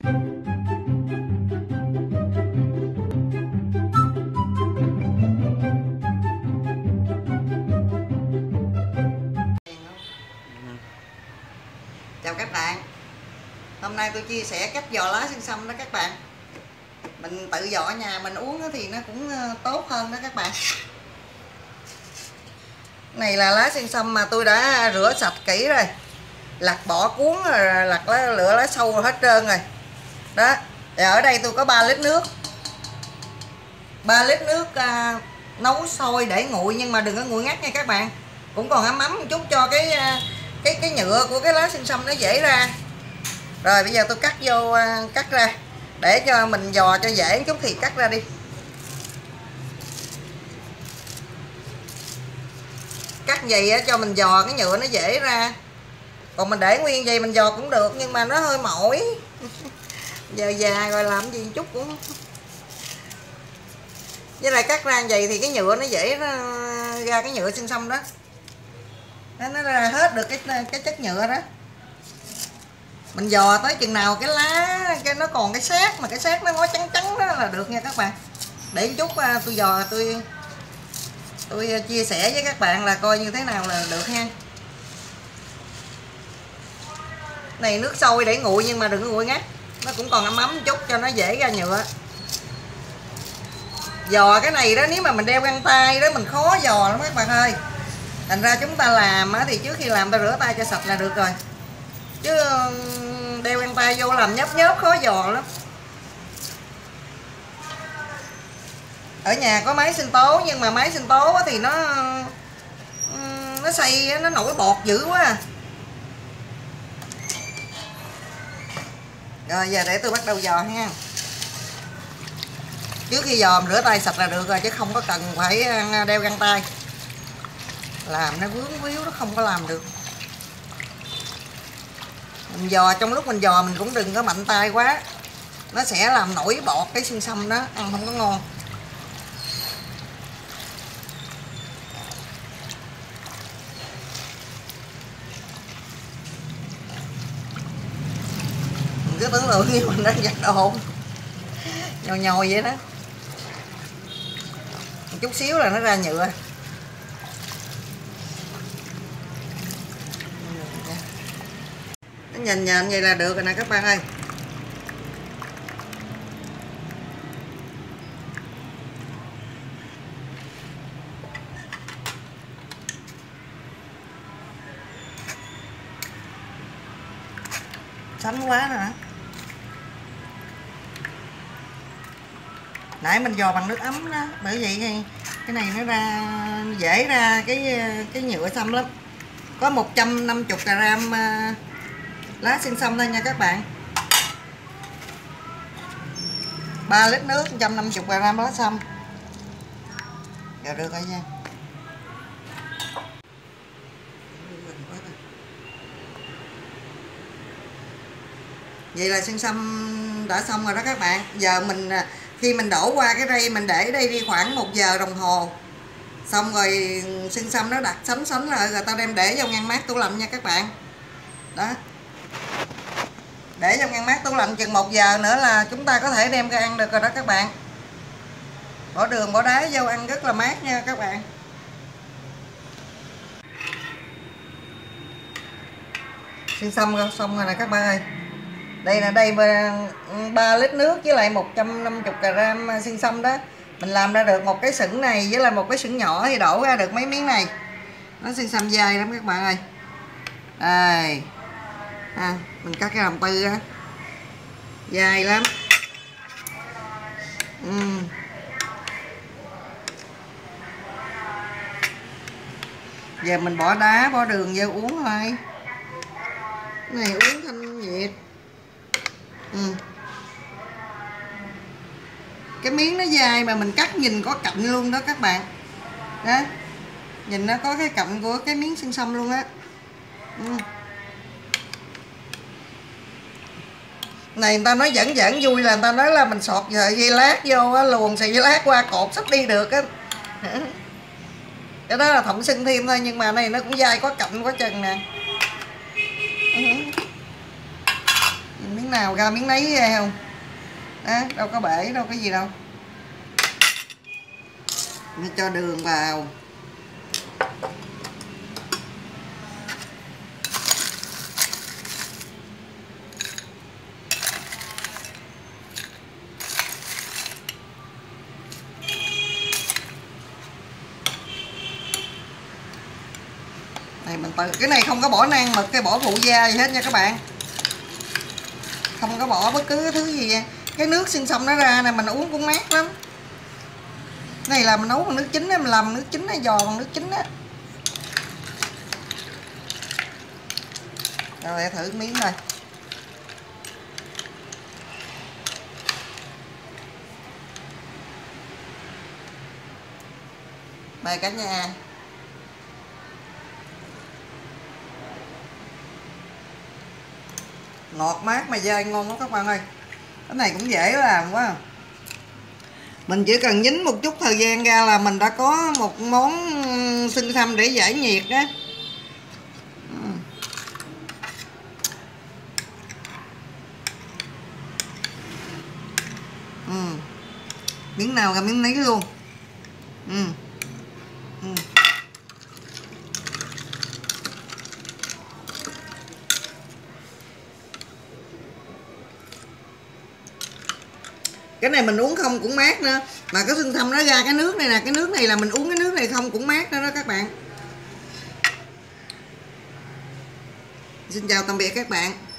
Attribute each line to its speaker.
Speaker 1: Chào các bạn. Hôm nay tôi chia sẻ cách giò lá xương sâm đó các bạn. Mình tự giò ở nhà mình uống thì nó cũng tốt hơn đó các bạn. Này là lá xương sâm mà tôi đã rửa sạch kỹ rồi, lặt bỏ cuốn rồi, lặt lựa lá sâu rồi hết trơn rồi. Đó. Và ở đây tôi có 3 lít nước. 3 lít nước nấu sôi để nguội, nhưng mà đừng có nguội ngắt nha các bạn. Cũng còn ấm ấm một chút cho cái nhựa của cái lá xương sâm nó dễ ra. Rồi bây giờ tôi cắt vô, cắt ra để cho mình giò cho dễ một chút thì cắt ra đi. Cắt vậy cho mình giò cái nhựa nó dễ ra. Còn mình để nguyên vậy mình giò cũng được, nhưng mà nó hơi mỏi. Giờ già rồi làm gì chút cũng. Với lại cắt ra vậy thì cái nhựa nó dễ ra cái nhựa xương sâm đó. Nó ra hết được cái chất nhựa đó. Mình giò tới chừng nào cái lá nó còn cái xác, mà cái xác nó ngó trắng trắng đó là được nha các bạn. Để một chút tôi giò tôi chia sẻ với các bạn là coi như thế nào là được ha. Này nước sôi để nguội nhưng mà đừng có nguội ngắt, nó cũng còn ấm ấm một chút cho nó dễ ra nhựa. Giò cái này đó, nếu mà mình đeo găng tay đó mình khó giò lắm các bạn ơi. Thành ra chúng ta làm thì trước khi làm ta rửa tay cho sạch là được rồi, chứ đeo găng tay vô làm nhớp nhớp khó giò lắm. Ở nhà có máy sinh tố, nhưng mà máy sinh tố thì nó xay, nó nổi bọt dữ quá à. Rồi giờ để tôi bắt đầu giò ha. Trước khi giò rửa tay sạch là được rồi, chứ không có cần phải đeo găng tay. Làm nó vướng víu, nó không có làm được. Mình giò, trong lúc mình giò mình cũng đừng có mạnh tay quá, nó sẽ làm nổi bọt cái xương sâm đó, ăn không có ngon. Mình cứ tưởng tượng như mình đang giặt đồ nhồi nhồi vậy đó, một chút xíu là nó ra nhựa. Nó nhền nhền vậy là được rồi nè các bạn ơi. Sánh quá rồi hả? Nãy mình giò bằng nước ấm đó, bởi vậy cái này nó ra dễ ra cái nhựa sâm lắm. Có 150g lá xương sâm thôi nha các bạn. 3 lít nước 150g lá sâm. Rồi được rồi nha. Vậy là xương sâm đã xong rồi đó các bạn. Giờ mình khi mình đổ qua cái đây, mình để đây đi khoảng 1 giờ đồng hồ. Xong rồi xương sâm nó đặt sánh lại rồi tao đem để vô ngăn mát tủ lạnh nha các bạn. Đó. Để trong ngăn mát tủ lạnh chừng 1 giờ nữa là chúng ta có thể đem ra ăn được rồi đó các bạn. Bỏ đường bỏ đá vô ăn rất là mát nha các bạn. Xương sâm xong rồi nè các bạn ơi. Đây là 3 lít nước với lại 150g xương sâm đó. Mình làm ra được một cái sửng này với là một cái sửng nhỏ thì đổ ra được mấy miếng này. Nó xương sâm dai lắm các bạn ơi. Đây. Mình cắt cái làm tư á. Dai lắm. Giờ mình bỏ đá, bỏ đường vô uống thôi. Cái này uống thanh nhiệt. Cái miếng nó dai mà mình cắt nhìn có cạnh luôn đó các bạn. Đó. Nhìn nó có cái cạnh của cái miếng xương sâm luôn á. Này người ta nói dẫn vui là người ta nói là mình sọt dây lát vô á, luồn sợi dây lát qua cột sắp đi được á. Cái đó là thẩm sinh thêm thôi, nhưng mà này nó cũng dai có cạnh quá chừng nè. Miếng nào ra miếng nấy ra không đó, đâu có bể đâu có gì đâu. Mình cho đường vào. Này mình tự cái này không có bỏ nang mực cái bỏ phụ gia gì hết nha các bạn, không có bỏ bất cứ thứ gì nha. Cái nước xiên xăm nó ra này mình uống cũng mát lắm. Này là mình nấu bằng nước chính á, mình làm nước chính á, giò bằng nước chính á. Rồi thử miếng thôi. Mời cả nhà. Ngọt mát mà dai ngon lắm các bạn ơi. Cái này cũng dễ làm quá. Mình chỉ cần nhín một chút thời gian ra là mình đã có một món xiên xăm để giải nhiệt đó. Miếng nào ra miếng nấy luôn. Cái này mình uống không cũng mát nữa. Mà cái xiên xăm nó ra cái nước này nè, cái nước này là mình uống cái nước này không cũng mát nữa đó các bạn. Xin chào tạm biệt các bạn.